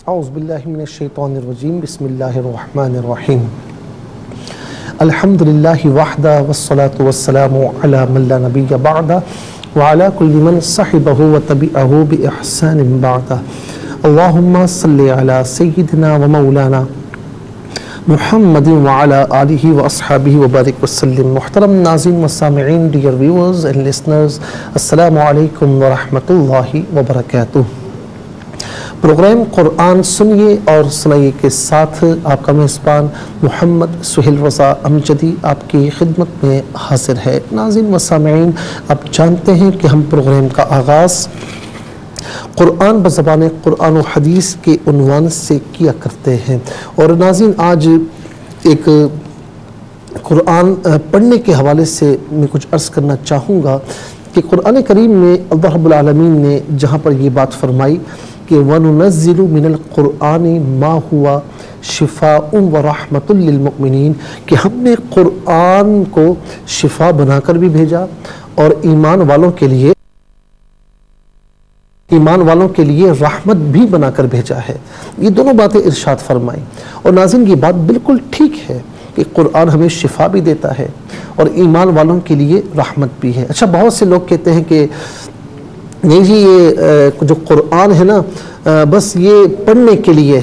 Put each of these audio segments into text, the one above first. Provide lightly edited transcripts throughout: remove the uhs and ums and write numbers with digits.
اعوذ باللہ من الشیطان الرجیم بسم اللہ الرحمن الرحیم الحمدللہ وحدہ والصلاة والسلام علی من لا نبی بعدہ وعلی کل من صحبہ وتبعہ بإحسان بعدہ اللہم صلی علی سیدنا ومولانا محمد وعلى آلہ واصحابہ وبارک وسلم. محترم ناظرین و سامعین, ڈیئر ویورز اینڈ لسنرز, السلام علیکم ورحمۃ اللہ وبرکاتہ. پروگرام قرآن سنیے اور سنائیے کے ساتھ آپ کا میزبان محمد سہیل رضا امجدی آپ کی خدمت میں حاضر ہے. ناظرین و سامعین, آپ جانتے ہیں کہ ہم پروگرام کا آغاز قرآن بزبان قرآن و حدیث کے عنوان سے کیا کرتے ہیں. اور ناظرین, آج ایک قرآن پڑھنے کے حوالے سے میں کچھ عرض کرنا چاہوں گا کہ قرآن کریم میں اللہ رب العالمین نے جہاں پر یہ بات فرمائی کہ وَنُنَزِّلُ مِنَ الْقُرْآنِ مَا هُوَ شِفَاءٌ وَرَحْمَةٌ لِّلْمُؤْمِنِينَ, کہ ہم نے قرآن کو شفا بنا کر بھی بھیجا اور ایمان والوں کے لیے رحمت بھی بنا کر بھیجا ہے. یہ دونوں باتیں ارشاد فرمائیں. اور ناظرین, یہ بات بالکل ٹھیک ہے کہ قرآن ہمیں شفا بھی دیتا ہے اور ایمان والوں کے لیے رحمت بھی ہے. اچھا, بہت سے لوگ کہتے ہیں کہ نہیں جی, یہ جو قرآن ہے نا بس یہ پڑھنے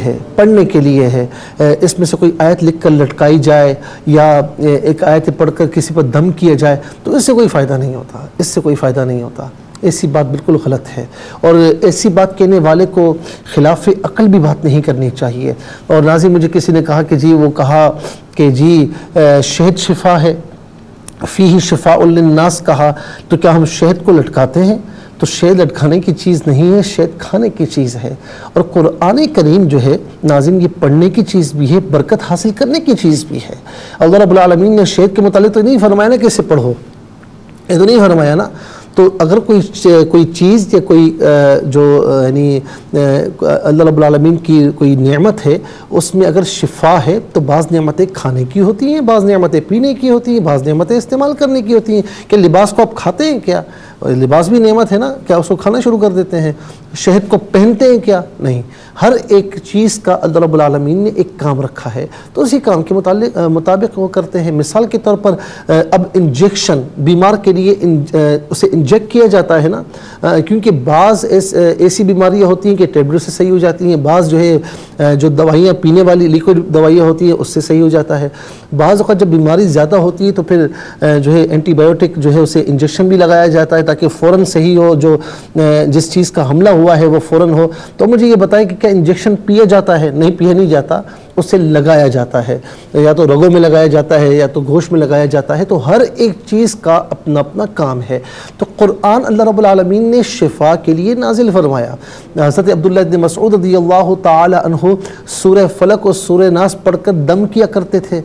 کے لیے ہے, اس میں سے کوئی آیت لکھ کر لٹکائی جائے یا ایک آیت پڑھ کر کسی پر دم کیا جائے تو اس سے کوئی فائدہ نہیں ہوتا. ایسی بات بالکل غلط ہے, اور ایسی بات کہنے والے کو خلاف عقل بھی بات نہیں کرنی چاہیے. اور ناظرین, مجھے کسی نے کہا کہ جی شہد شفا ہے, فیہ شفاء للناس کہا, تو کیا ہم شہد کو لٹکاتے ہیں؟ تو شہد لٹکانے کی چیز نہیں ہے, شہد کھانے کی چیز ہے. اور قرآن کریم جو ہے ناظرین, یہ پڑھنے کی چیز بھی ہے, برکت حاصل کرنے کی چیز بھی ہے. اللہ رب العالمین نے شہد کے متعلق تو نہیں فرمایا نا کہ اسے پڑھو, یہ تو نہیں فرمایا نا. تو اگر کوئی چیز یا کوئی جو یعنی اللہ رب العالمین کی کوئی نعمت ہے, اس میں اگر شفا ہے تو بعض نعمتیں کھانے کی ہوتی ہیں, بعض نعمتیں پینے کی ہوتی ہیں, بعض نعمتیں استعمال کرنے کی ہوتی ہیں. کہ لباس کو آپ کھاتے ہیں کیا؟ لباس بھی نعمت ہے نا, کیا اس کو کھانا شروع کر دیتے ہیں؟ شہد کو پہنتے ہیں کیا؟ نہیں. ہر ایک چیز کا اللہ رب العالمین نے ایک کام رکھا ہے, تو اسی کام کے مطابق وہ کرتے ہیں. مثال کے طور پر اب انجیکشن, بیمار کے لیے اسے انجیکٹ کیا جاتا ہے نا, کیونکہ بعض ایسی بیماریاں ہوتی ہیں کہ ٹیبلٹ سے صحیح ہو جاتی ہیں, بعض جو ہے جو دوائیاں پینے والی لیکوڈ دوائیاں ہوتی ہیں اس سے صحیح ہو جاتا ہے. بعض اوقات جب بیماری زیادہ ہوتی ہے تو پھر جو ہے اینٹی بایوٹک جو ہے اسے انجیکشن بھی لگایا جاتا ہے تاکہ فوراً صحیح ہو, جو جس چیز کا حملہ ہوا ہے وہ فوراً ہو. تو مجھے یہ بتائیں کہ کیا انجیکشن پیا جاتا ہے؟ نہیں, پیا نہیں جاتا, اسے لگایا جاتا ہے, یا تو رگوں میں لگایا جاتا ہے یا تو گوشت میں لگایا جاتا ہے. تو ہر ایک چیز کا اپنا اپنا کام ہے. تو قرآن اللہ رب العالمین نے شفا کے لیے نازل فرمایا. حضرت عبداللہ بن مسعود رضی اللہ تعالی عنہ سورہ فلق اور سورہ ناس پڑھ کر دم کیا کرتے تھے.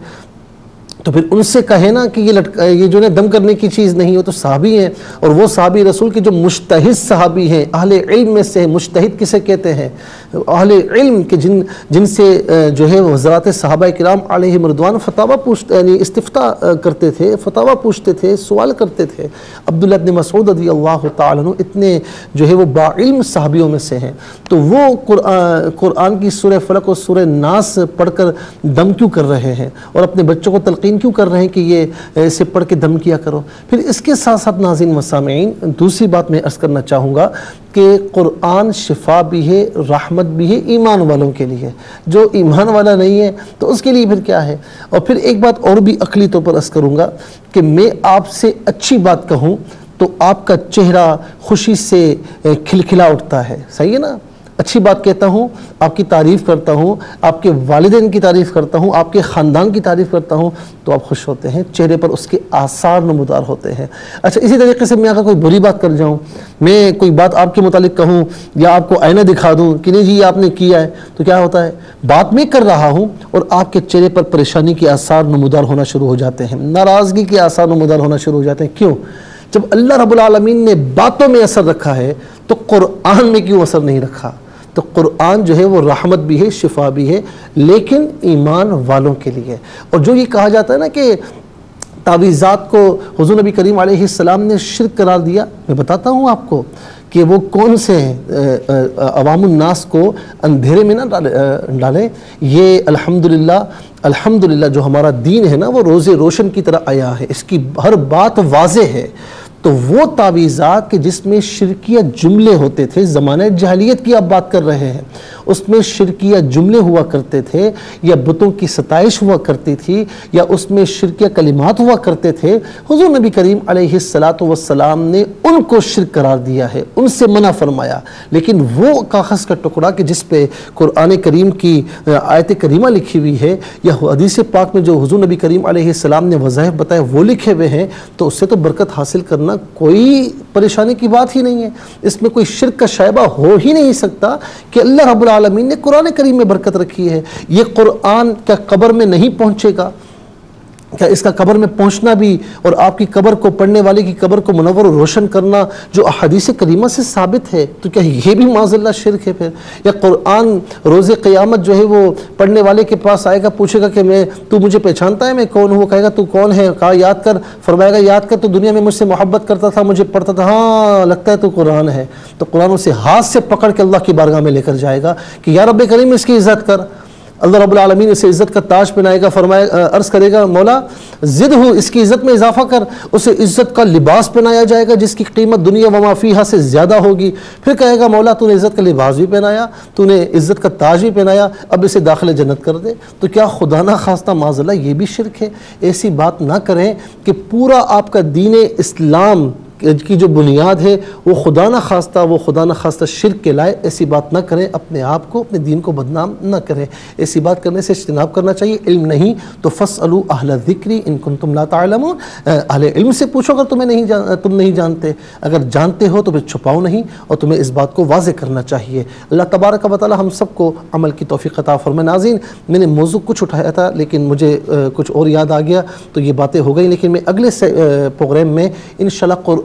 تو پھر ان سے کہے نا کہ یہ جو ہے دم کرنے کی چیز نہیں ہو. تو صحابی ہیں, اور وہ صحابی رسول کے جو مجتہد صحابی ہیں, اہل علم میں سے. مجتہد کسے کہتے ہیں؟ اہل علم کے جن سے جو ہے حضرات صحابہ کرام علیہم رضوان یعنی استفتاء کرتے تھے, فتاویٰ پوچھتے تھے, سوال کرتے تھے. عبداللہ بن مسعود رضی اللہ تعالیٰ عنہ اتنے جو ہے وہ باعلم صحابیوں میں سے ہیں. تو وہ قرآن کی سورہ فلق اور سورہ ناس پڑھ کر دم کیوں کر رہے ہیں, اور اپنے بچوں کو تلقین کیوں کر رہے ہیں کہ یہ اسے پڑھ کے دم کیا کرو؟ پھر اس کے ساتھ ساتھ ناظرین و سامعین, دوسری بات میں عرض کرنا چاہوں گا کہ قرآن شفا بھی ہے, رحمت بھی ہے ایمان والوں کے لیے. جو ایمان والا نہیں ہے تو اس کے لیے پھر کیا ہے؟ اور پھر ایک بات اور بھی عقلی طور پر عرض کروں گا کہ میں آپ سے اچھی بات کہوں تو آپ کا چہرہ خوشی سے کھلکھلا اٹھتا ہے, صحیح ہے نا. اچھی بات کہتا ہوں, آپ کی تعریف کرتا ہوں, آپ کے والدین کی تعریف کرتا ہوں, آپ کے خاندان کی تعریف کرتا ہوں, تو آپ خوش ہوتے ہیں, چہرے پر اس کے آثار نمودار ہوتے ہیں. اچھا, اسی طریقے سے میں اگر کوئی بری بات کر جاؤں, میں کوئی بات آپ کے متعلق کہوں یا آپ کو آئینہ دکھا دوں کہ نہیں جی یہ آپ نے کیا ہے, تو کیا ہوتا ہے؟ بات میں کر رہا ہوں اور آپ کے چہرے پر پریشانی کے آثار نمودار ہونا شروع ہو جاتے ہیں, ناراضگی کے آثار نمودار ہونا شروع ہو جاتے ہیں. کیوں؟ جب اللہ رب العالمین نے باتوں میں اثر رکھا ہے تو قرآن میں کیوں اثر نہیں رکھا؟ تو قرآن جو ہے وہ رحمت بھی ہے, شفا بھی ہے, لیکن ایمان والوں کے لیے. اور جو یہ کہا جاتا ہے نا کہ تعویذات کو حضور نبی کریم علیہ السلام نے شرک قرار دیا, میں بتاتا ہوں آپ کو کہ وہ کون سے عوام الناس کو اندھیرے میں نہ ڈالیں. یہ الحمدللہ جو ہمارا دین ہے نا وہ روز روشن کی طرح آیا ہے، اس کی ہر بات واضح ہے. تو وہ تعویذات کہ جس میں شرکیہ جملے ہوتے تھے، زمانہ جاہلیت کی آپ بات کر رہے ہیں، اس میں شرکیہ جملے ہوا کرتے تھے، یا بتوں کی ستائش ہوا کرتی تھی، یا اس میں شرکیہ کلمات ہوا کرتے تھے، حضور نبی کریم علیہ السلام نے ان کو شرک قرار دیا ہے، ان سے منع فرمایا. لیکن وہ کاغذ کا ٹکڑا کہ جس پہ قرآن کریم کی آیت کریمہ لکھی ہوئی ہے، یا حدیث پاک میں جو حضور نبی کریم علیہ السلام نے وظائف بتائے وہ لکھے ہوئے ہیں، تو اس سے تو برکت حاصل کرنا کوئی پریشانی کی بات ہی نہیں ہے. اس میں کوئی شرک کا شائبہ ہو ہی نہیں سکتا کہ اللہ رب العالمین نے قرآن کریم میں برکت رکھی ہے. یہ قرآن کیا قبر میں نہیں پہنچے گا؟ کیا اس کا قبر میں پہنچنا بھی اور آپ کی قبر کو، پڑھنے والے کی قبر کو منور و روشن کرنا جو احادیث کریمہ سے ثابت ہے، تو کیا یہ بھی معاذ اللہ شرک ہے پھر؟ یا قرآن روز قیامت جو ہے وہ پڑھنے والے کے پاس آئے گا، پوچھے گا کہ تو مجھے پہچانتا ہے میں کون ہوں؟ وہ کہے گا تو کون ہے؟ کہا یاد کر، فرمائے گا یاد کر، تو دنیا میں مجھ سے محبت کرتا تھا، مجھے پڑھتا تھا، ہاں لگتا ہے تو قرآن ہے. تو قرآن اسے ہاتھ سے پکڑ کے اللہ کی بارگاہ میں لے کر جائے گا کہ یا رب کریم اس کی عزت کر. اللہ رب العالمین اسے عزت کا تاج پہنائے گا، عرض کرے گا مولا زد ہو، اس کی عزت میں اضافہ کر. اسے عزت کا لباس پہنایا جائے گا جس کی قیمت دنیا وما فیہا سے زیادہ ہوگی. پھر کہے گا مولا تو نے عزت کا لباس بھی پہنایا، تو نے عزت کا تاج بھی پہنایا، اب اسے داخل جنت کر دے. تو کیا خدا نہ خواستہ معاذ اللہ یہ بھی شرک ہے؟ ایسی بات نہ کریں کہ پورا آپ کا دین اسلام کی جو بنیاد ہے وہ خدا نہ خواستہ شرک کے لائے. ایسی بات نہ کریں، اپنے آپ کو، اپنے دین کو بدنام نہ کریں. ایسی بات کرنے سے اجتناب کرنا چاہیے. علم نہیں تو فاسألوا اہل الذکر ان کنتم لا تعلمون، اہل علم سے پوچھو اگر تم نہیں جانتے. اگر جانتے ہو تو پھر چھپاؤ نہیں، اور تمہیں اس بات کو واضح کرنا چاہیے. اللہ تبارک و تعالی ہم سب کو عمل کی توفیق عطا فرمائے. ناظرین، میں نے موضوع کچھ اٹھایا تھا لیکن مجھے کچھ اور یاد آ گیا تو یہ باتیں ہو گئی. لیکن میں اگلے پروگرام میں انشاءاللہ قرآن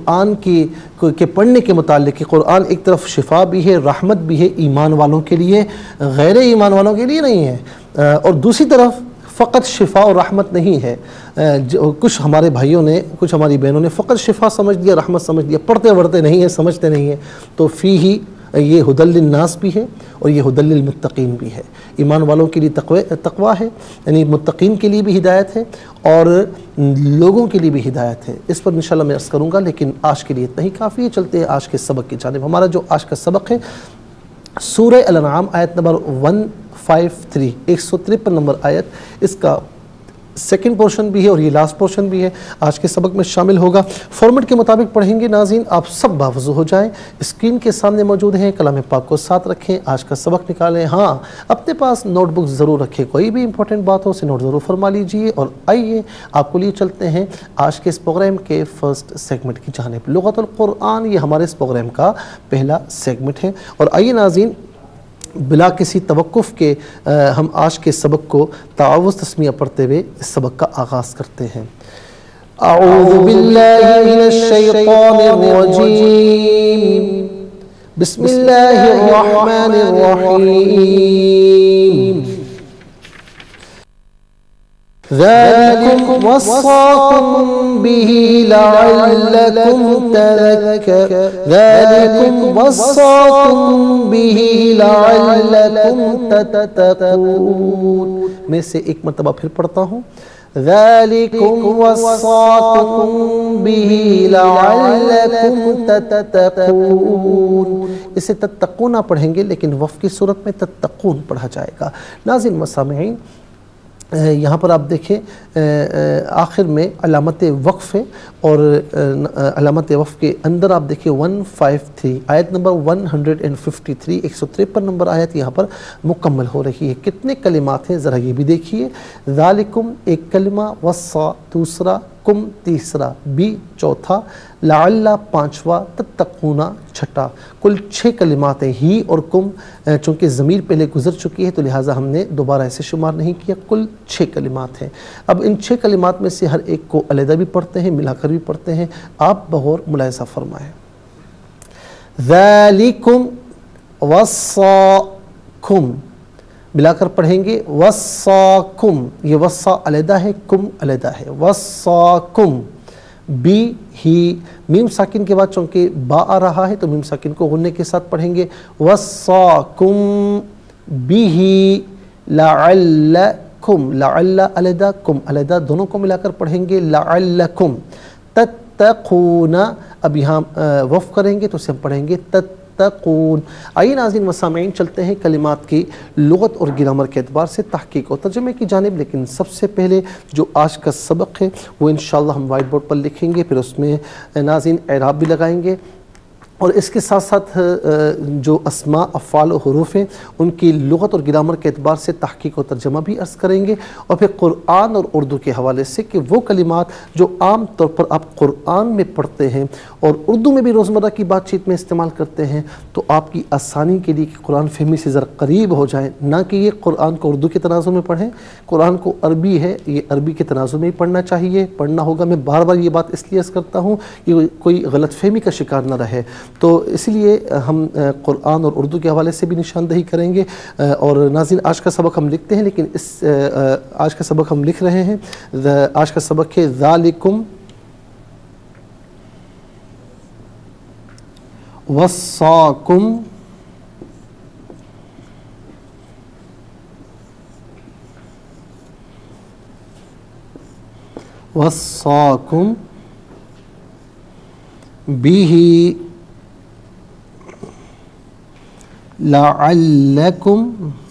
کے پڑھنے کے متعلق کہ قرآن ایک طرف شفا بھی ہے، رحمت بھی ہے ایمان والوں کے لیے، غیر ایمان والوں کے لیے نہیں ہے. اور دوسری طرف فقط شفا اور رحمت نہیں ہے. کچھ ہمارے بھائیوں نے، کچھ ہماری بہنوں نے فقط شفا سمجھ دیا، رحمت سمجھ دیا، پڑھتے وڑھتے نہیں ہیں، سمجھتے نہیں ہیں. تو فیہ یہ ہدی للناس بھی ہے اور یہ ہدی للمتقین بھی ہے. ایمان والوں کے لیے تقوی ہے، یعنی متقین کے لیے بھی ہدایت ہے اور لوگوں کے لیے بھی ہدایت ہے. اس پر انشاءاللہ میں عرض کروں گا، لیکن آج کے لیے اتنا ہی کافی ہے. چلتے ہیں آج کے سبق کی جانب. ہمارا جو آج کا سبق ہے سورہ الانعام آیت نمبر 153 153 نمبر آیت، اس کا سیکنڈ پورشن بھی ہے اور یہ لاسٹ پورشن بھی ہے، آج کے سبق میں شامل ہوگا. فارمیٹ کے مطابق پڑھیں گے. ناظرین آپ سب باوضو ہو جائیں، اسکرین کے سامنے موجود ہیں، کلام پاک کو ساتھ رکھیں، آج کا سبق نکالیں. ہاں اپنے پاس نوٹ بک ضرور رکھیں، کوئی بھی امپورٹنٹ بات ہو اسے نوٹ ضرور فرما لیجئے. اور آئیے آپ کو لیے چلتے ہیں آج کے اس پروگرام کے فرسٹ سیگمنٹ کی جانب. لغت القرآن یہ ہمارے اس پروگرام کا پہلا سیگمنٹ ہے. اور آئیے ناظرین بلا کسی توقف کے ہم آج کے سبق کو تعوذ تسمیہ پڑھتے ہوئے اس سبق کا آغاز کرتے ہیں. اعوذ باللہ من الشیطان الرجیم، بسم اللہ الرحمن الرحیم. ذالکم وصاکم به لعلکم تذکرون، ذالکم وصاکم به لعلکم تتقون. میں سے ایک مرتبہ پھر پڑھتا ہوں. ذالکم وصاکم به لعلکم تتقون. اسے تتقون پڑھیں گے لیکن وقف کی صورت میں تتقون پڑھا جائے گا. ناظرین مسامعین، یہاں پر آپ دیکھیں آخر میں علامت وقف ہے اور علامت وقف کے اندر آپ دیکھیں 153 آیت نمبر 153 153 نمبر آیت یہاں پر مکمل ہو رہی ہے. کتنے کلمات ہیں ذرا یہ بھی دیکھیے. ذالکم ایک کلمہ، وصا دوسرا، کم تیسرا، بی چوتھا، لعل پانچواں، تتقون چھٹا. کل 6 کلمات ہیں. ہی اور کم چونکہ ضمیر پہلے گزر چکی ہے تو لہٰذا ہم نے دوبارہ ایسے شمار نہیں کیا. کل 6 کلمات ہیں. اب ان 6 کلمات میں سے ہر ایک کو علیحدہ بھی پڑھتے ہیں، ملا کر بھی پڑھتے ہیں. آپ بغور ملاحظہ فرمائیں. ذالکم وصاکم ملا کر پڑھیں گے. وصاکم، یہ وصا علیحدہ ہے، کم علیحدہ ہے. وصاکم बी ही, मीम साकिन के बाद चूँकि बा आ रहा है तो मीम साकिन को गुन्ने के साथ पढ़ेंगे। वस्साकुम बिही लअल्लकुम, लअल्ला अलदा, कुम अलदा, दोनों को मिलाकर पढ़ेंगे लअल्लकुम तत्तकूना। अब यहाँ वफ़ करेंगे तो उसे हम पढ़ेंगे तत्तकून। आइए नाज़रीन व सामईन चलते हैं कलिमात की लुग़त और ग्रामर के एतबार से तहक़ीक़ और तर्जुमे की जानिब। लेकिन सबसे पहले जो आज का सबक है वो इंशाअल्लाह हम वाइट बोर्ड पर लिखेंगे, फिर उसमें नाज़रीन एराब भी लगाएंगे और इसके साथ साथ जो अस्मा अफ़आल और हुरूफ हैं उनकी लुग़त और ग्रामर के एतबार से तहक़ीक़ और तर्जुमा भी अर्ज़ करेंगे। और फिर क़ुरआन और उर्दू के हवाले से कि वो कलिमात जो आम तौर पर आप क़ुरआन में पढ़ते हैं और उर्दू में भी रोज़मर्रा की बातचीत में इस्तेमाल करते हैं, तो आपकी आसानी के लिए कि कुरान फ़हमी से ज़रा करीब हो जाए, ना कि ये कुरान को उर्दू के तनाज़ुर में पढ़ें। कुरान को अरबी है, ये अरबी के तनाज़ुर में ही पढ़ना चाहिए, पढ़ना होगा। मैं बार बार ये बात इसलिए अर्ज़ करता हूँ कि कोई गलतफ़हमी का शिकार न रहे, तो इसलिए हम कुरान और उर्दू के हवाले से भी निशानदही करेंगे। और नाज़रीन आज का सबक हम लिखते हैं, लेकिन इस आज का सबक हम लिख रहे हैं, आज का सबक है ज़ालिकुम वस्साकुम वस्साकुम बिही लअल्लकुम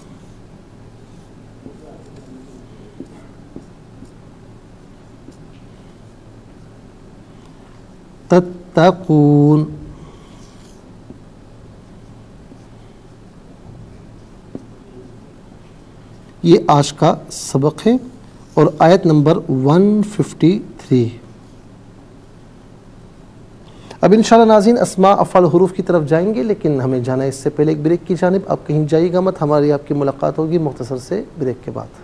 तत्तकून। ये आज का सबक है और आयत नंबर 153। अब इंशाअल्लाह नाज़रीन अस्मा अफ़आल हुरूफ की तरफ जाएंगे, लेकिन हमें जाना है इससे पहले एक ब्रेक की जानिब। आप कहीं जाइएगा मत, हमारी आपकी मुलाकात होगी मुख्तसर से ब्रेक के बाद।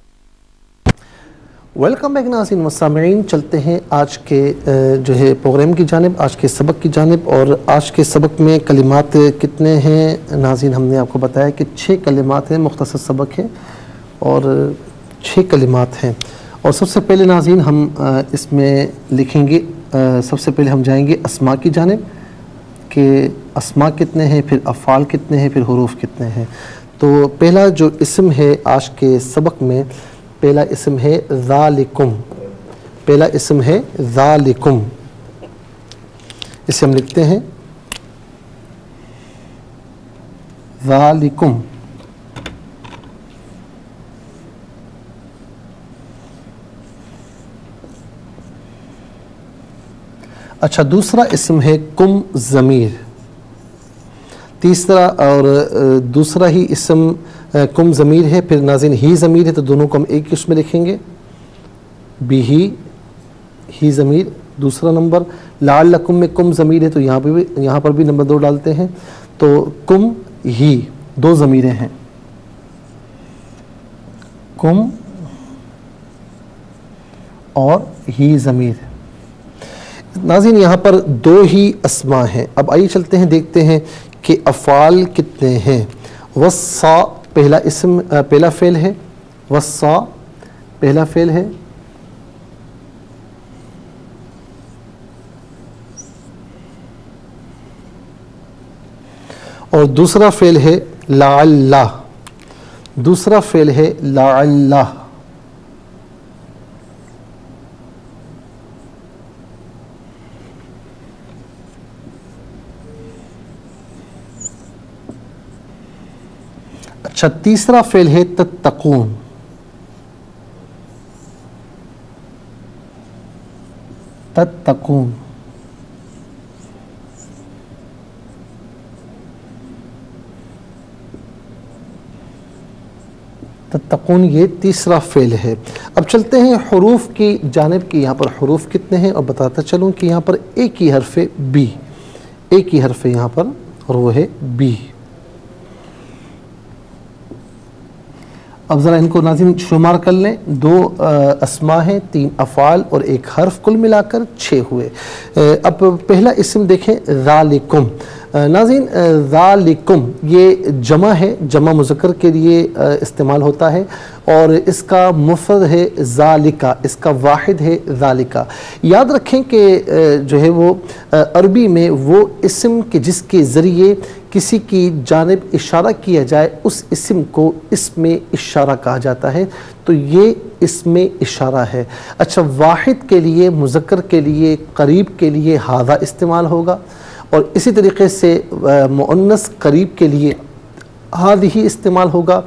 वेलकम बैक नाज़रीन व सामईन, चलते हैं आज के जो है प्रोग्राम की जानिब, आज के सबक की जानिब। और आज के सबक में कलिमात कितने हैं नाज़रीन, हमने आपको बताया कि 6 कलिमात हैं, मुख्तसर सबक है और 6 कलिमात हैं। और सबसे पहले नाज़रीन हम इसमें लिखेंगे, सबसे पहले हम जाएंगे अस्मा की जानिब कि अस्मा कितने हैं, फिर अफ़आल कितने हैं, फिर हुरूफ कितने हैं। तो पहला जो इसम है आज के सबक में, पहला इसम है ज़ालिकुम। पहला इसम है ज़ालिकुम, इसे हम लिखते हैं ज़ालिकुम। अच्छा, दूसरा इसम है कुम ज़मीर। तीसरा और दूसरा ही इसम कुम ज़मीर है, फिर नाज़रीन ही ज़मीर है, तो दोनों को हम एक ही उसमें लिखेंगे बिही, ही ज़मीर दूसरा नंबर। लअल्लकुम में कुम ज़मीर है तो यहाँ पर भी नंबर 2 डालते हैं, तो कुम ही 2 ज़मीरें हैं, कुम और ही ज़मीर। नाज़रीन यहाँ पर 2 ही अस्मा हैं। अब आइए चलते हैं, देखते हैं कि अफ़आल कितने हैं। वस्सा पहला इसम, पहला फ़ेल है, वस्सा पहला फ़ेल है। और दूसरा फ़ेल है लअल्ला, दूसरा फ़ेल है लअल्ला। अच्छा, तीसरा फ़ेल है तत्तकून। तत्तकून। तत्तकून ये तीसरा फ़ेल है। अब चलते हैं हुरूफ की जानिब की, यहाँ पर हुरूफ कितने हैं और बताता चलूँ कि यहाँ पर एक ही हर्फ है बी, एक ही हर्फ है यहाँ पर और वो है बी। अब ज़रा इनको नाज़रीन शुमार कर लें, 2 अस्मा हैं, 3 अफ़आल और 1 हर्फ, कुल मिलाकर 6 हुए। अब पहला इसम देखें ज़ालिकुम। ناظرین ذالکم یہ جمع ہے، جمع مذکر کے لیے استعمال ہوتا ہے، اور اس کا مفرد ہے ذالکا، اس کا واحد ہے ذالکا۔ یاد رکھیں کہ جو ہے وہ عربی میں وہ اسم کہ جس کے ذریعے کسی کی جانب اشارہ کیا جائے اس اسم کو اسم اشارہ کہا جاتا ہے، تو یہ اسم اشارہ ہے۔ اچھا، واحد کے لیے، مذکر کے لیے، قریب کے لیے ھذا استعمال ہوگا، اور اسی طریقے سے مؤنث قریب کے لیے ھذہ استعمال ہوگا،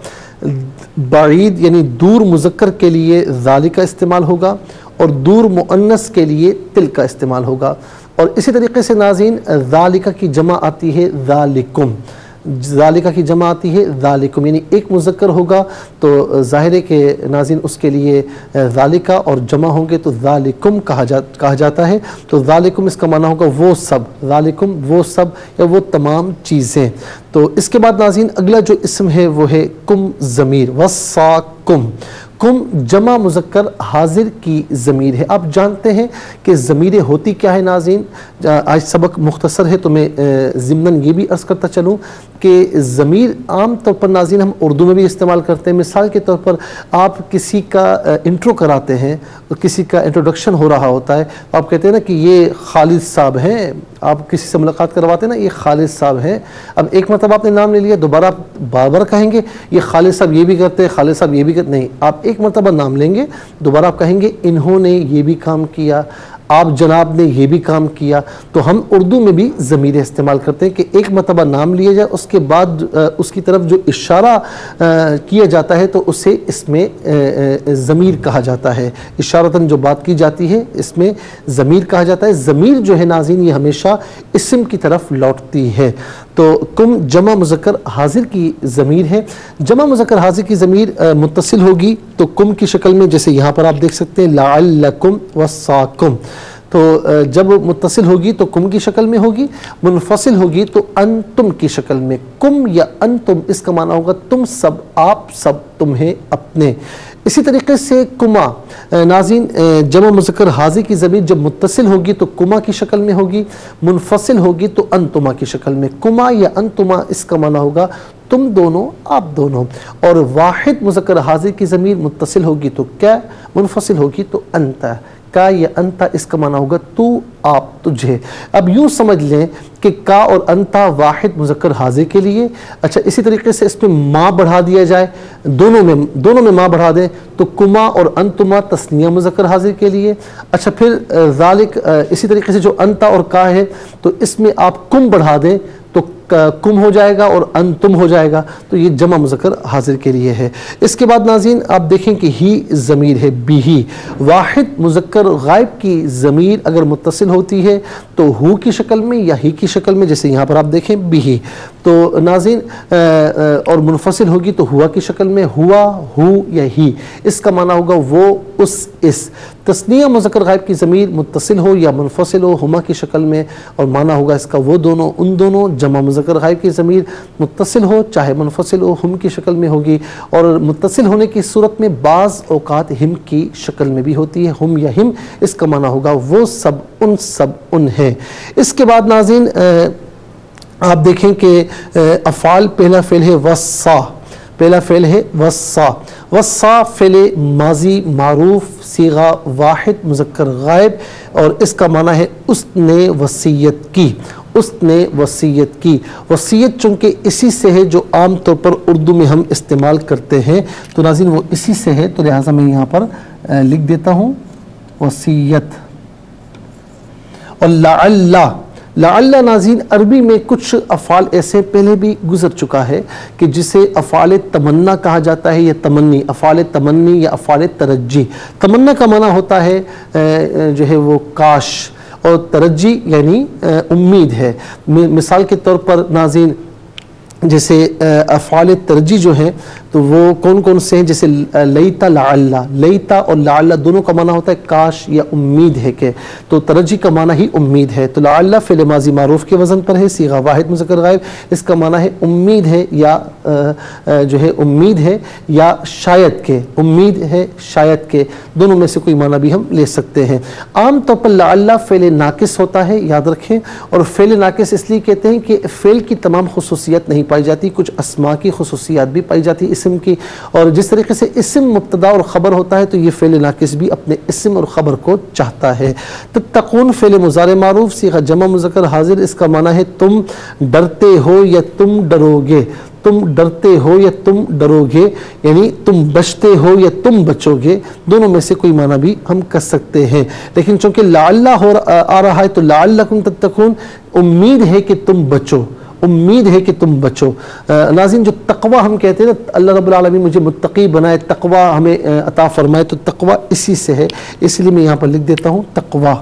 بعید یعنی دور مذکر کے لیے ذالک استعمال ہوگا، اور دور مؤنث کے لیے تلک استعمال ہوگا۔ اور اسی طریقے سے ناظرین ذالک کی جمع آتی ہے ذالکم، ذالک کی جمع آتی ہے ذالکم، یعنی ایک مذکر ہوگا تو ظاہر ہے کہ ناظرین اس کے لیے ذالک، اور جمع ہوں گے تو ذالکم کہا جاتا ہے۔ تو ذالکم اس کا معنی ہوگا وہ سب، ذالکم وہ سب یا وہ تمام چیزیں۔ تو اس کے بعد ناظرین اگلا جو اسم ہے وہ ہے کم ضمیر، وصاکم۔ کم جمع مذکر حاضر کی ضمیر ہے۔ آپ جانتے ہیں کہ ضمیریں ہوتی کیا ہے ناظرین، آج سبق مختصر ہے تو میں ضمناً یہ بھی عرض کرتا چلوں کہ ضمیر عام طور پر ناظرین ہم اردو میں بھی استعمال کرتے ہیں۔ مثال کے طور پر آپ کسی کا انٹرو کراتے ہیں، کسی کا انٹروڈکشن ہو رہا ہوتا ہے، آپ کہتے ہیں نا کہ یہ خالد صاحب ہیں، آپ کسی سے ملاقات کرواتے ہیں نا، یہ خالد صاحب ہیں۔ اب ایک مرتبہ آپ نے نام لے لیا، دوبارہ آپ بار بار کہیں گے یہ خالد صاحب یہ بھی کرتے ہیں، خالد صاحب یہ بھی کرتے نہیں، آپ ایک مرتبہ نام لیں گے، دوبارہ آپ کہیں گے انہوں نے یہ بھی کام کیا، آپ جناب نے یہ بھی کام کیا۔ تو ہم اردو میں بھی ضمیریں استعمال کرتے ہیں کہ ایک مرتبہ نام لیا جائے، اس کے بعد اس کی طرف جو اشارہ کیا جاتا ہے تو اسے اس میں ضمیر کہا جاتا ہے، اشارتاً جو بات کی جاتی ہے اس میں ضمیر کہا جاتا ہے۔ ضمیر جو ہے ناظرین یہ ہمیشہ اسم کی طرف لوٹتی ہے۔ تو کم جمع مذکر حاضر کی ضمیر ہے۔ جمع مذکر حاضر کی ضمیر متصل ہوگی تو کم کی شکل میں، جیسے یہاں پر آپ دیکھ سکتے ہیں لعلکم وصاکم، تو جب متصل ہوگی تو کم کی شکل میں ہوگی، منفصل ہوگی تو انتم کی شکل میں۔ کم یا انتم اس کا معنی ہوگا تم سب، آپ سب، تمہیں اپنے۔ اسی طریقے سے کما ناظرین جمع مذکر حاضر کی ضمیر جب متصل ہوگی تو کما کی شکل میں ہوگی، منفصل ہوگی تو انتما کی شکل میں۔ کما یا انتما اس کا معنی ہوگا تم دونوں، آپ دونوں۔ اور واحد مذکر حاضر کی ضمیر متصل ہوگی تو کیا، منفصل ہوگی تو انت، کا یا انتا اس کا معنی ہوگا تو، آپ، تجھے۔ اب یوں سمجھ لیں کہ کا اور انتا واحد مذکر حاضر کے لیے۔ اچھا، اسی طریقے سے اس میں ماں بڑھا دیا جائے، دونوں میں ماں بڑھا دیں تو کما اور انتما تثنیہ مذکر حاضر کے لیے۔ اچھا، پھر ذالک اسی طریقے سے جو انتا اور کا ہے تو اس میں آپ کم بڑھا دیں تو کم ہو جائے گا اور انتم ہو جائے گا، تو یہ جمع مذکر حاضر کے لیے ہے۔ اس کے بعد ناظرین آپ دیکھیں کہ ہی ضمیر ہے، بھی واحد مذکر غائب کی ضمیر اگر متصل ہوتی ہے تو ہو کی شکل میں یا ہی کی شکل میں، جیسے یہاں پر آپ دیکھیں بھی، تو ناظرین اور منفصل ہوگی تو ہوا کی شکل میں، ہوا، ہو یا ہی اس کا معنی ہوگا وہ، اس۔ تثنیہ مذکر غائب کی ضمیر متصل ہو یا منفصل ہو ہما کی شکل میں، اور معنی ہوگا اس کا وہ دونوں، ان دونوں۔ جمع مذکر غائب کی ضمیر متصل ہو چاہے منفصل ہو ہم کی شکل میں ہوگی، اور متصل ہونے کی صورت میں بعض اوقات ہم کی شکل میں بھی ہوتی ہے، ہم یا ہم اس کا معنی ہوگا وہ سب، ان ہیں۔ اس کے بعد ناظرین آپ دیکھیں کہ افعال پہلا فعل ہے وصا، پہلا فعل ہے وصا۔ وصا فعل ماضی معروف صیغہ واحد مذکر غائب، اور اس کا معنی ہے اس نے وصیت کی، اس نے وصیت کی۔ وصیت چونکہ اسی سے ہے جو عام طور پر اردو میں ہم استعمال کرتے ہیں، تو ناظرین وہ اسی سے ہے، تو لہٰذا میں یہاں پر لکھ دیتا ہوں وصیت۔ اور لعل ناظرین عربی میں کچھ افعال ایسے پہلے بھی گزر چکا ہے کہ جسے افعال تمنا کہا جاتا ہے، یا تمنی، افعال تمنی یا افعال ترجی۔ تمنا کا معنی ہوتا ہے جو ہے وہ کاش، اور ترجی یعنی امید ہے۔ مثال کے طور پر ناظرین جیسے افعال ترجی جو ہیں تو وہ کون کون سے ہیں؟ جیسے لیتا لعل، لیتا اور لعل دونوں کا معنی ہوتا ہے کاش یا امید ہے کہ، تو ترجی کا معنی ہی امید ہے، تو لعل فعل ماضی معروف کے وزن پر ہے، صیغہ واحد مذکر غائب، اس کا معنی ہے امید ہے یا جو ہے امید ہے یا شاید کے، امید ہے شاید کے، دونوں میں سے کوئی معنی بھی ہم لے سکتے ہیں۔ عام طور پر لعل فعل ناقص ہوتا ہے، یاد رکھیں، اور فعل ناقص اس لیے کہتے ہیں کہ فعل کی تمام خصوصیات نہیں پائی جاتی، کچھ اسماء کی خصوصیات بھی پائی جاتی اسم کی، اور جس طریقے سے اسم مبتدا اور خبر ہوتا ہے تو یہ فعل ناقص بھی اپنے اسم اور خبر کو چاہتا ہے۔ تتقون فعل مضارع معروف صیغہ جمع مذکر حاضر، اس کا معنی ہے تم ڈرتے ہو یا تم ڈرو گے، تم ڈرتے ہو یا تم ڈرو گے، یعنی تم بچتے ہو یا تم بچو گے، دونوں میں سے کوئی معنی بھی ہم کر سکتے ہیں، لیکن چونکہ لعل آ رہا ہے تو لعلکم تتقون، امید ہے کہ تم بچو، امید ہے کہ تم بچو۔ ناظرین جو تقوی ہم کہتے ہیں نا، اللہ رب العالمین مجھے متقی بنائے، تقوی ہمیں عطا فرمائے، تو تقوی اسی سے ہے، اس لیے میں یہاں پر لکھ دیتا ہوں تقوی،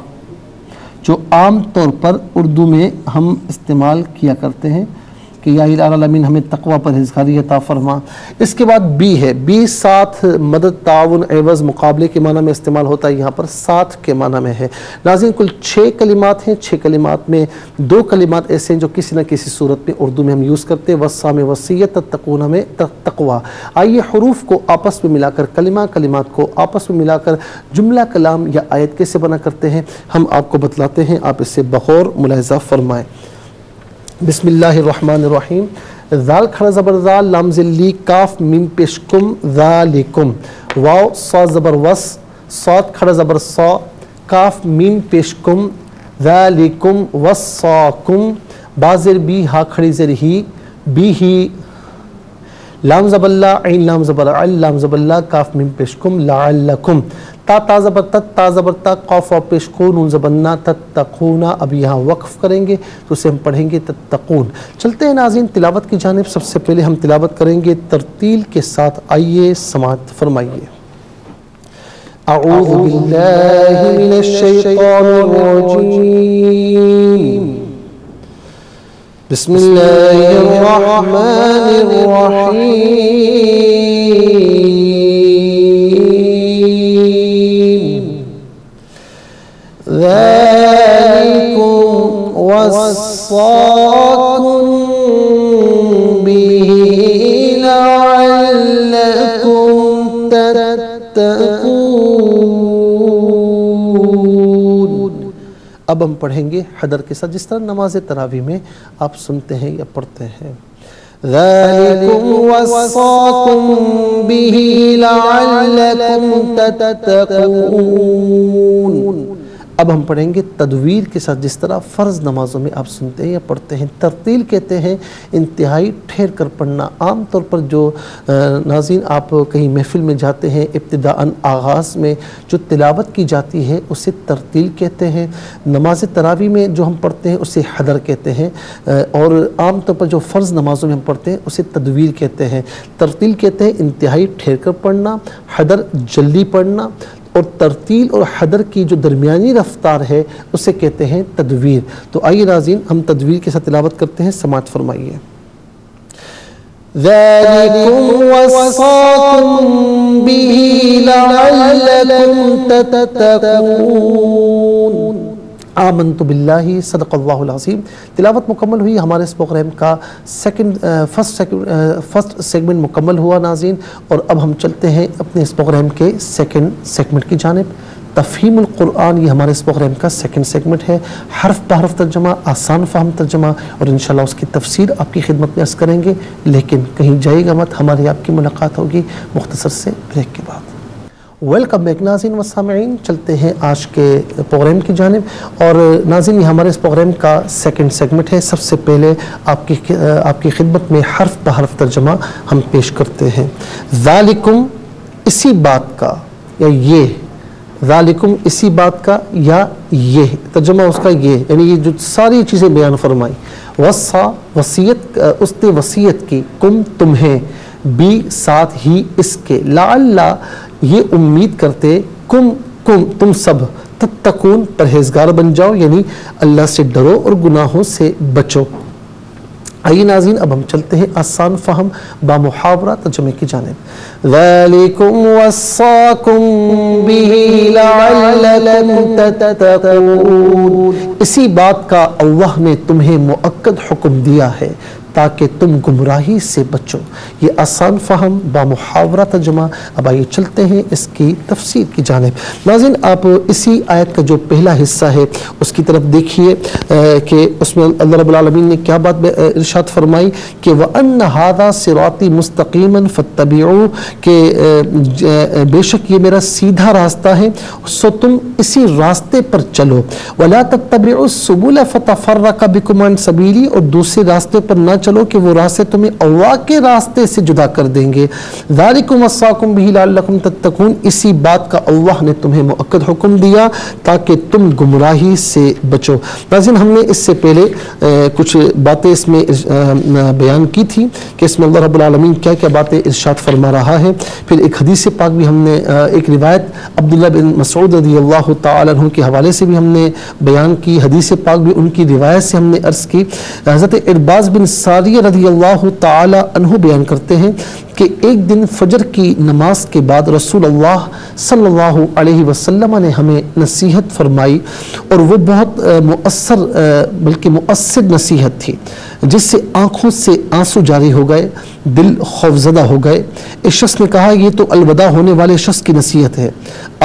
جو عام طور پر اردو میں ہم استعمال کیا کرتے ہیں کہ یا الہ العالمین ہمیں تقوی پرہیزگاری عطا فرما۔ اس کے بعد بی ہے، بی ساتھ مدد تعاون عوض مقابلے کے معنی میں استعمال ہوتا ہے، یہاں پر ساتھ کے معنی میں ہے۔ ناظرین کل 6 کلمات ہیں، 6 کلمات میں 2 کلمات ایسے ہیں جو کسی نہ کسی صورت میں اردو میں ہم یوز کرتے ہیں، وصا میں وصیت، تتقون میں تقوی۔ آئیے حروف کو آپس میں ملا کر کلمات کو آپس میں ملا کر جملہ کلام یا آیت کیسے بنا کرتے ہیں ہم آپ کو بتلاتے ہیں، آپ اس سے بغور ملاحظہ فرمائیں۔ بسم اللہ الرحمن الرحیم۔ ذال کھڑا زبر ذال، لام ذلی، کاف میم پیش کم، ذالکم، واو صا زبر وس، صاد کھڑا زبر صا، کاف میم پیش کم، ذالکم وصاکم، با زر بی، ہا کھڑی زر ہی، بی ہی، لام زبر لا، عین لام زبر عل، لام زبر لا، کاف میم پیش کم، لعلکم، تا زبر تت، تا زبر تا، قاف و پیش کو، نون زبر نا، تتقون۔ اب یہاں وقف کریں گے تو اسے ہم پڑھیں گے تتقون۔ چلتے ہیں ناظرین تلاوت کی جانب، سب سے پہلے ہم تلاوت کریں گے ترتیل کے ساتھ، آئیے سماعت فرمائیے۔ اعوذ باللہ من الشیطان الرجیم، بسم اللہ الرحمن الرحیم، ذالکم وصاکم بہ لعلکم تتقون۔ اب ہم پڑھیں گے حدر کے ساتھ، جس طرح نماز تراویح میں آپ سنتے ہیں یا پڑھتے ہیں۔ ذالکم وصاکم بہ لعلکم تتقون۔ اب ہم پڑھیں گے تدویر کے ساتھ، جس طرح فرض نمازوں میں آپ سنتے ہیں یا پڑھتے ہیں۔ ترتیل کہتے ہیں انتہائی ٹھہر کر پڑھنا۔ عام طور پر جو ناظرین آپ کہیں محفل میں جاتے ہیں، ابتداءً آغاز میں جو تلاوت کی جاتی ہے اسے ترتیل کہتے ہیں، نماز تراویح میں جو ہم پڑھتے ہیں اسے حدر کہتے ہیں، اور عام طور پر جو فرض نمازوں میں ہم پڑھتے ہیں اسے تدویر کہتے ہیں۔ ترتیل کہتے ہیں انتہائی ٹھہر کر پڑھنا، حدر جلدی پڑھنا، اور ترتیل اور حدر کی جو درمیانی رفتار ہے اسے کہتے ہیں تدویر۔ تو آئیے ناظرین ہم تدویر کے ساتھ تلاوت کرتے ہیں، سماعت فرمائیے۔ ذالکم وصاکم بہ لعلکم تتقون۔ آمنت باللہ، صدق اللہ العظیم۔ تلاوت مکمل ہوئی، ہمارے اس پروگرام کا فرسٹ سیگمنٹ مکمل ہوا ناظرین، اور اب ہم چلتے ہیں اپنے اس پروگرام کے سیکنڈ سیگمنٹ کی جانب۔ تفہیم القرآن، یہ ہمارے اس پروگرام کا سیکنڈ سیگمنٹ ہے، حرف بحرف ترجمہ، آسان فہم ترجمہ، اور انشاءاللہ اس کی تفسیر آپ کی خدمت میں عرض کریں گے، لیکن کہیں جائے گا مت، ہماری آپ کی ملاقات ہوگی مختصر سے بریک کے بعد۔ ویلکم بیک ناظرین و سامعین، چلتے ہیں آج کے پروگرام کی جانب، اور ناظرین یہ ہمارے اس پروگرام کا سیکنڈ سیگمنٹ ہے۔ سب سے پہلے آپ کی خدمت میں حرف بحرف ترجمہ ہم پیش کرتے ہیں۔ ذالکم اسی بات کا یا یہ، ذالکم اسی بات کا یا یہ، ترجمہ اس کا یہ، یعنی یہ جو ساری چیزیں بیان فرمائی۔ وصا وصیت، اس نے وصیت کی، کم تمہیں، بی ساتھ ہی اس کے، لعل یہ امید کرتے، کم تم سب، تتقون پرہیزگار بن جاؤ، یعنی اللہ سے ڈرو اور گناہوں سے بچو۔ آئیے ناظرین اب ہم چلتے ہیں آسان فہم بامحاورہ ترجمے کی جانب۔ ذَلِكُمْ وَصَّاكُمْ بِهِ لَعَلَّكُمْ تَتَّقُونَ، اسی بات کا اللہ نے تمہیں مؤکد حکم دیا ہے تاکہ تم گمراہی سے بچو۔ یہ آسان فہم بامحاورہ ترجمہ۔ اب آئیے چلتے ہیں اس کی تفسیر کی جانب۔ ناظرین آپ اسی آیت کا جو پہلا حصہ ہے اس کی طرف دیکھیے کہ اس میں اللہ رب العالمین نے کیا بات ارشاد فرمائی کہ وَأَنَّ هَذَا صِرَاطِي مُسْتَقِيمًا فَاتَّبِعُوهُ، کہ بے شک یہ میرا سیدھا راستہ ہے سو تم اسی راستے پر چلو۔ وَلَا تَتَّبِعُوا السُّبُلَ فَتَفَرَّقَ بِكُمْ عَنْ سَبِيلِهِ، اور دوسرے راستے پر نہ چلو کہ وہ راستے تمہیں اللہ کے راستے سے جدا کر دیں گے۔ ذَلِكُمْ وَصَّاكُمْ بِهِ لَعَلَّكُمْ تَتَّقُونَ، اسی بات کا اللہ نے تمہیں مؤکد حکم دیا تاکہ تم گمراہی سے بچو۔ ناظرین ہم نے اس سے پہلے کچھ باتیں اس میں بیان کی تھی کہ اس میں اللہ رب العالمین کیا کیا باتیں ارشاد فرما رہا ہے۔ پھر ایک حدیث پاک بھی ہم نے ایک روایت عبداللہ بن مسعود رضی اللہ تعالی عنہ کے حوالے سے بھی ہم نے بیان کی، حدیث پاک بھی ان کی روایت سے ہم نے عرض کی۔ حضرت ارباز بن ساریہ رضی اللہ تعالی عنہ بیان کرتے ہیں کہ ایک دن فجر کی نماز کے بعد رسول اللہ صلی اللہ علیہ وسلم نے ہمیں نصیحت فرمائی، اور وہ بہت مؤثر بلکہ مؤثر نصیحت تھی جس سے آنکھوں سے آنسو جاری ہو گئے، دل خوفزدہ ہو گئے۔ اس شخص نے کہا یہ تو الوداع ہونے والے شخص کی نصیحت ہے،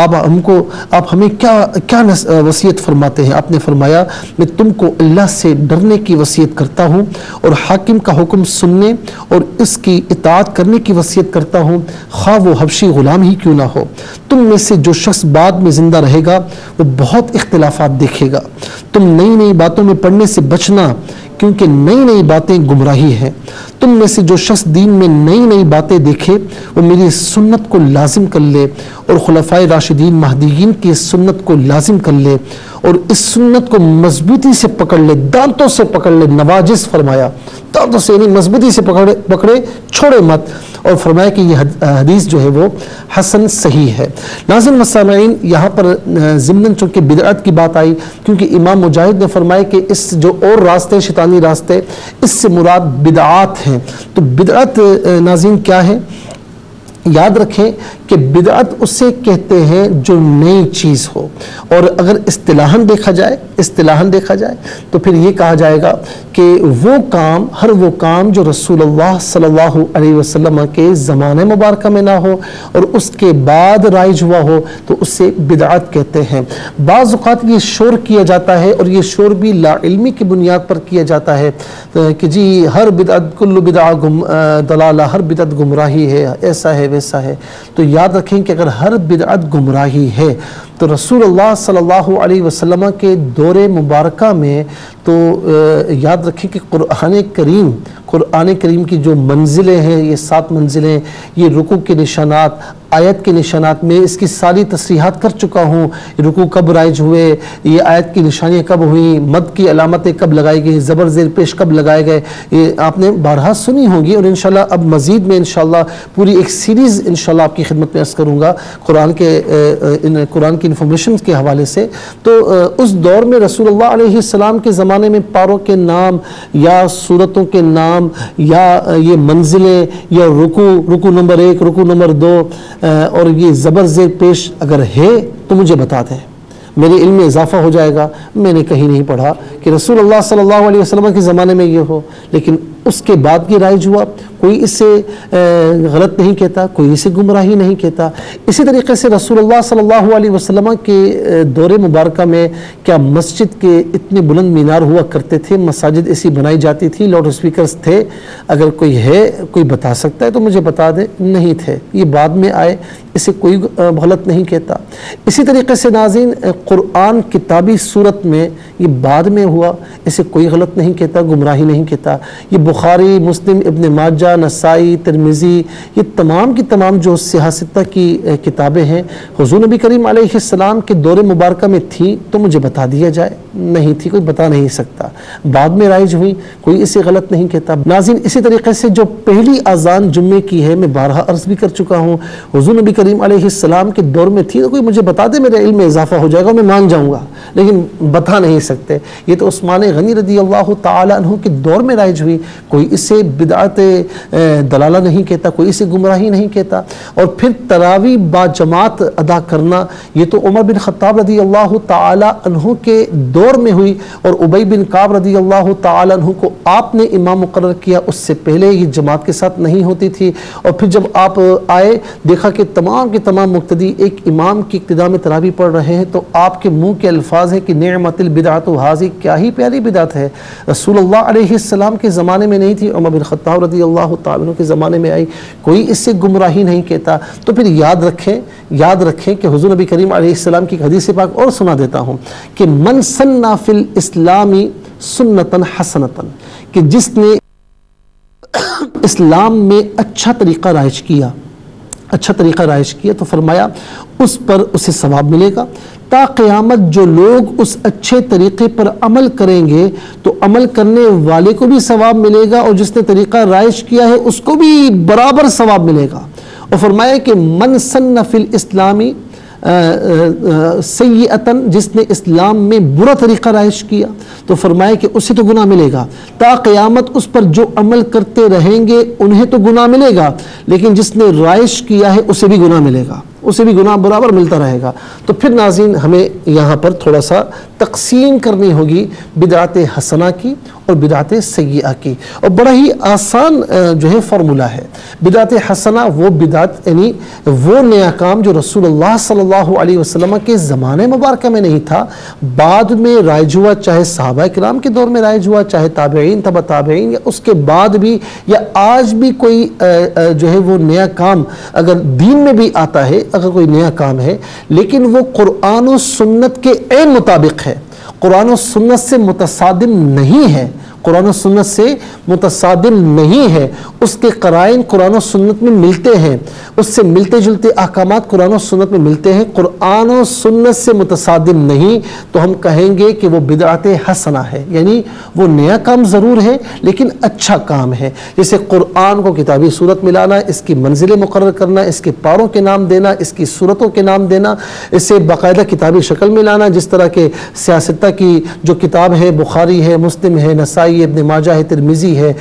آپ ہمیں کیا وصیت فرماتے ہیں؟ آپ نے فرمایا میں تم کو اللہ سے ڈرنے کی وصیت کرتا ہوں اور حاکم کا حکم سننے اور اس کی اطاعت کرنے کی وصیت کرتا ہوں، خواہ وہ حبشی غلام ہی کیوں نہ ہو۔ تم میں سے جو شخص بعد میں زندہ رہے گا وہ بہت اختلافات دیکھے گا۔ تم نئی نئی باتوں میں پڑھنے سے بچنا کیونکہ نئی نئی باتیں گمراہی ہیں۔ تم میں سے جو شخص دین میں نئی نئی باتیں دیکھے وہ میری سنت کو لازم کر لے اور خلفائے راشدین مہدیین کی سنت کو لازم کر لے اور اس سنت کو مضبوطی سے پکڑ لے، دانتوں سے پکڑ لے، نواجز فرمایا، دانتوں سے یعنی مضبوطی سے پکڑے چھوڑے مت، اور فرمایا کہ یہ حدیث جو ہے وہ حسن صحیح ہے۔ ناظرین و سامعین یہاں پر ضمناً چونکہ بدعت کی بات آئی، کیونکہ امام مجاہد نے فرمایا کہ اس جو اور راستے شیطانی راستے اس سے مراد بدعات ہیں۔ تو بدعت ناظرین کیا ہے؟ یاد رکھیں کہ بدعت اسے کہتے ہیں جو نئی چیز ہو، اور اگر اصطلاحاً دیکھا جائے تو پھر یہ کہا جائے گا کہ ہر وہ کام جو رسول اللہ صلی اللہ علیہ وسلم کے زمانے مبارکہ میں نہ ہو اور اس کے بعد رائج ہوا ہو تو اس سے بدعت کہتے ہیں۔ بعض اوقات یہ شور کیا جاتا ہے اور یہ شور بھی لا علمی کی بنیاد پر کیا جاتا ہے کہ جی ہر بدعت کل بدعہ دلالہ، ہر بدعت گمراہی ہے، ایسا ہے ویسا ہے۔ تو یاد رکھیں کہ اگر ہر بدعت گمراہی ہے تو رسول اللہ صلی اللہ علیہ وسلم کے دور مبارکہ میں تو یاد رکھیں کہ قرآن کریم کی جو منزلیں ہیں، یہ 7 منزلیں، یہ رکوع کے نشانات، آیت کے نشانات، میں اس کی ساری تصریحات کر چکا ہوں۔ رکوع کب رائج ہوئے، یہ آیت کی نشانیاں کب ہوئیں، مد کی علامتیں کب لگائی گئی، زبر زیر پیش کب لگائے گئے، یہ آپ نے بارہا سنی ہوں گی، اور انشاءاللہ اب مزید میں انشاءاللہ پوری ایک سیریز انشاءاللہ آپ کی خدمت میں عرض کروں گا قرآن کی انفارمیشن کے حوالے سے۔ تو اس دور میں رسول اللہ علیہ السلام کے زمانے میں پاروں کے نام یا صورتوں کے نام یا یہ منزلیں یا رکوع نمبر 1، رکوع نمبر 2 اور یہ زبر زیر پیش اگر ہے تو مجھے بتا دیں، میرے علم میں اضافہ ہو جائے گا۔ میں نے کہیں نہیں پڑھا کہ رسول اللہ صلی اللہ علیہ وسلم کے زمانے میں یہ ہو، لیکن اس کے بعد کی رائج ہوا، کوئی اس سے غلط نہیں کہتا، کوئی اسے گمراہی نہیں کہتا۔ اسی طریقے سے رسول اللہ صلی اللہ علیہ وسلم کے دور مبارکہ میں کیا مسجد کے اتنے بلند مینار ہوا کرتے تھے، مساجد ایسی بنائی جاتی تھی، لاؤڈ اسپیکرز تھے؟ اگر کوئی بتا سکتا ہے تو مجھے بتا دے۔ نہیں تھے، یہ بعد میں آئے، اسے کوئی غلط نہیں کہتا۔ اسی طریقے سے ناظرین قرآن کتابی صورت میں یہ بعد میں ہوا، اسے کوئی غلط نہیں کہتا، گمراہی نہیں کہتا۔ یہ بخاری، مسلم، ابن ماجہ، نسائی، ترمذی، یہ تمام کی تمام جو سیاہ ستہ کی کتابیں ہیں حضور نبی کریم علیہ السلام کے دور مبارکہ میں تھی تو مجھے بتا دیا جائے۔ نہیں تھی، کوئی بتا نہیں سکتا، بعد میں رائج ہوئی، کوئی اسے غلط نہیں کہتا۔ ناظرین اسی طریقے سے جو پہلی اذان جمعے کی ہے، میں بارہا عرض بھی کر چکا ہوں، حضور نبی کریم علیہ السلام کے دور میں تھی تو کوئی مجھے بتا دے، میرے علم میں اضافہ ہو جائے گا، میں مان جاؤں گا۔ لیکن بتا نہیں سکتے. یہ تو عثمان غنی رضی اللہ تعالی عنہ کے دور میں رائج ہوئی. کوئی اسے بدعت دلالہ نہیں کہتا, کوئی اسے گمراہی نہیں کہتا. اور پھر تراویح با جماعت ادا کرنا, یہ تو عمر بن خطاب رضی اللہ تعالی عنہ کے دور میں ہوئی, اور ابی بن کعب رضی اللہ تعالی عنہ کو آپ نے امام مقرر کیا. اس سے پہلے یہ جماعت کے ساتھ نہیں ہوتی تھی. اور پھر جب آپ آئے, دیکھا کہ تمام کے تمام مقتدی ایک امام کی اقتداء میں تراویح پڑھ رہے ہیں, تو آپ کے منہ کے الفاظ ہیں کہ نعمت البدعۃ ھذہ, کیا ہی پیاری بدعت ہے. رسول اللہ علیہ السلام کے زمانے میں نہیں تھی, عمر بن خطاب رضی اللہ تعالی عنہ کے زمانے میں آئی. کوئی اس سے گمراہی نہیں کہتا. تو پھر یاد رکھیں کہ حضور نبی کریم علیہ السلام کی حدیث پاک اور سنا دیتا ہوں کہ من سنّ فی الاسلام سنتا حسنتا, کہ جس نے اسلام میں اچھا طریقہ رائج کیا تو فرمایا اس پر اسے ثواب ملے گا. تا قیامت جو لوگ اس اچھے طریقے پر عمل کریں گے تو عمل کرنے والے کو بھی ثواب ملے گا, اور جس نے طریقہ رائج کیا ہے اس کو بھی برابر ثواب ملے گا. اور فرمایا کہ من سن فی الاسلامی سیئتاً, جس نے اسلام میں برا طریقہ رائج کیا تو فرمایا کہ اسے تو گناہ ملے گا. تا قیامت اس پر جو عمل کرتے رہیں گے انہیں تو گناہ ملے گا, لیکن جس نے رائج کیا ہے اسے بھی گناہ ملے گا, اسے بھی گناہ برابر ملتا رہے گا. تو پھر ناظرین ہمیں یہاں پر تھوڑا سا تقسیم کرنی ہوگی بدعت حسنہ کی اور بدعت سیئہ کی, اور بڑا ہی آسان جو ہے فارمولا ہے. بدعت حسنہ وہ بدعت, یعنی وہ نیا کام جو رسول اللہ صلی اللہ علیہ وسلم کے زمانے مبارکہ میں نہیں تھا, بعد میں رائج ہوا, چاہے صحابہ کرام کے دور میں رائج ہوا, چاہے تابعین تبع تابعین, یا اس کے بعد بھی, یا آج بھی کوئی جو ہے وہ نیا کام اگر دین میں بھی آتا ہے, اگر کوئی نیا کام ہے لیکن وہ قرآن و سنت کے عین مطابق ہے, قرآن و سنت سے متصادم نہیں ہے, قرآن و سنت سے متصادم نہیں ہے, اس کے قرائن قرآن و سنت میں ملتے ہیں, اس سے ملتے جلتے احکامات قرآن و سنت میں ملتے ہیں, قرآن و سنت سے متصادم نہیں, تو ہم کہیں گے کہ وہ بدعت حسنہ ہے. یعنی وہ نیا کام ضرور ہے لیکن اچھا کام ہے. جیسے قرآن کو کتابی صورت ملانا, اس کی منزلیں مقرر کرنا, اس کے پاروں کے نام دینا, اس کی صورتوں کے نام دینا, اسے باقاعدہ کتابی شکل میں لانا, جس طرح کے سیاستہ کی جو کتاب ہے, بخاری ہے, مسلم ہے, نسائی, ابن ماجہ ہے, ترمذی ہے,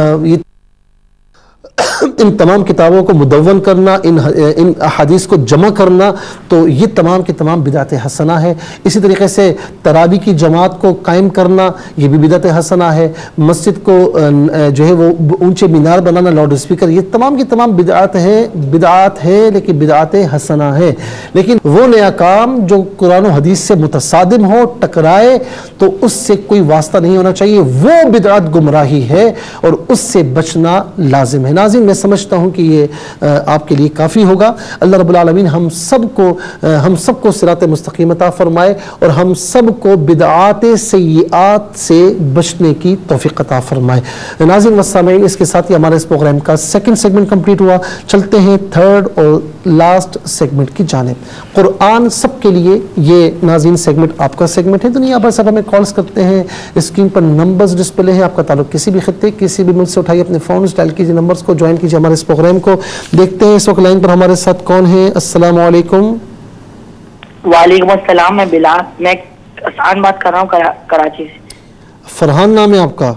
ان تمام کتابوں کو مدون کرنا, ان احادیث کو جمع کرنا, تو یہ تمام کے تمام بدعت حسنہ ہے. اسی طریقے سے تراویح کی جماعت کو قائم کرنا, یہ بھی بدعت حسنہ ہے. مسجد کو جو ہے وہ اونچے مینار بنانا, لاؤڈ اسپیکر, یہ تمام کی تمام بدعات ہے لیکن بدعت حسنہ ہے. لیکن وہ نیا کام جو قرآن و حدیث سے متصادم ہو, ٹکرائے, تو اس سے کوئی واسطہ نہیں ہونا چاہیے, وہ بدعت گمراہی ہے اور اس سے بچنا لازم ہے. ناظرین میں سمجھتا ہوں کہ یہ آپ کے لیے کافی ہوگا. اللہ رب العالمین ہم سب کو صراط مستقیم عطا فرمائے, اور ہم سب کو بدعات سیئات سے بچنے کی توفیق عطا فرمائے. ناظرین و سامعین, اس کے ساتھ ہی ہمارے اس پروگرام کا سیکنڈ سیگمنٹ کمپلیٹ ہوا. چلتے ہیں تھرڈ اور لاسٹ سیگمنٹ کی جانب. قرآن سب کے لیے یہ ناظرین سیگمنٹ آپ کا سیگمنٹ ہے. دنیا بھر سے ہمیں کالز کرتے ہیں, اسکرین پر نمبرز ڈسپلے ہیں. آپ کا تعلق کسی بھی خطے, کسی بھی ملک سے اٹھائیے اپنے فونز, ڈائل کیجیے نمبرز کو, جوائن کیجیے ہمارے اس پروگرام کو. دیکھتے ہیں اس وقت لائن پر ہمارے ساتھ کون ہے. السلام علیکم. وعلیکم السلام. میں بلال, میں آسان بات کر رہا ہوں کراچی سے. فرحان نام ہے آپ کا؟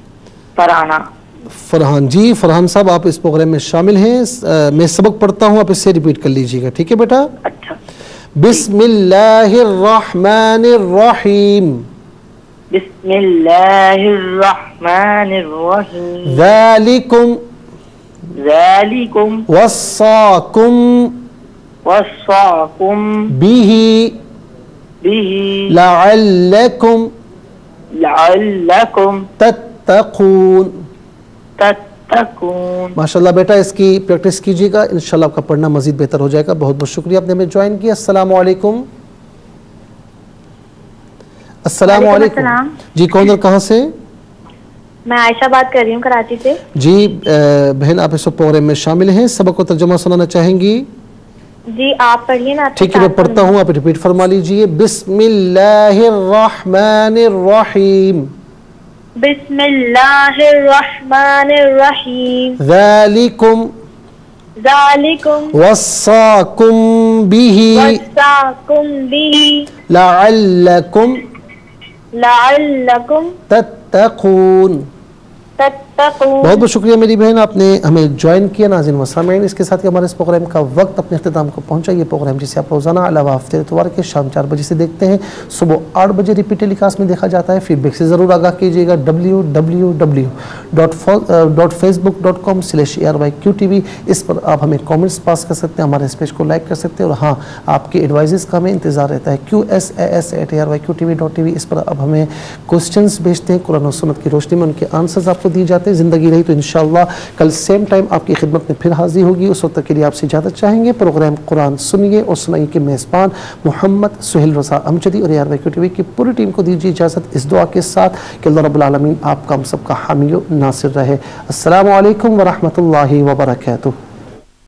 فرحان جی. فرحان صاحب آپ اس پروگرام میں شامل ہیں. میں سبق پڑھتا ہوں, آپ اس سے ریپیٹ کر لیجیے گا, ٹھیک ہے بیٹا؟ اچھا. بسم اللہ الرحمن الرحیم. بسم اللہ الرحمن الرحیم. ذالکم وصاکم بہ لعلکم تتقون. ماشاءاللہ بیٹا, اس کی پریکٹس کیجیے گا, انشاءاللہ آپ کا پڑھنا مزید بہتر ہو جائے گا. بہت بہت شکریہ آپ نے ہمیں جوائن کیا. السلام علیکم. السلام علیکم. جی کون اور کہاں سے؟ میں عائشہ بات کر رہی ہوں کراچی سے. جی بہن, آپ اس پروگرام میں شامل ہیں, سبق کو ترجمہ سنانا چاہیں گی؟ جی آپ پڑھیے نا. ٹھیک ہے, میں پڑھتا ہوں, آپ ریپیٹ فرما لیجئے. بسم اللہ الرحمن الرحیم. بسم اللہ الرحمن الرحیم. ذالکم ذالکم وصاکم بیہ وصاکم بھی لعلکم لعلکم تتقون۔ تتقون۔ بہت بہت شکریہ میری بہن، آپ نے ہمیں جوائن کیا۔ ناظرین و سامعین، اس کے ساتھ ہی ہمارے اس پروگرام کا وقت اپنے اختتام کو پہنچا۔ یہ پروگرام جسے آپ روزانہ علاوہ ہفتے اتوار کے شام 4 بجے سے دیکھتے ہیں، صبح 8 بجے ریپیٹ ٹیلی کاسٹ میں دیکھا جاتا ہے۔ فیڈ بیک سے ضرور آگاہ کیجیے گا۔ www.facebook.com/ARYQTV اس پر آپ ہمیں کامنٹس پاس کر سکتے ہیں، ہمارے اس پیج کو لائک کر سکتے ہیں، اور ہاں آپ کے ایڈوائزز کا ہمیں انتظار رہتا ہے۔ QSAS@ARYQTV.tv اس پر آپ ہمیں کوسچنز بھیجتے ہیں، قرآن و سنت کی روشنی میں ان کے آنسرز آپ کو دیے جاتے ہیں۔ زندگی رہی تو انشاءاللہ کل سیم ٹائم آپ کی خدمت میں پھر حاضر ہوگی۔ اس وقت تک کے لیے آپ سے اجازت چاہیں گے۔ پروگرام قرآن سنیے اور سنائیے کے میزبان محمد سہیل رضا امجدی اور ARYQTV کی پوری ٹیم کو دیجیے اجازت اس دعا کے ساتھ کہ اللہ رب العالمین آپ کا ہم سب کا حامی و ناصر رہے۔ السلام علیکم ورحمۃ اللہ وبرکاتہ۔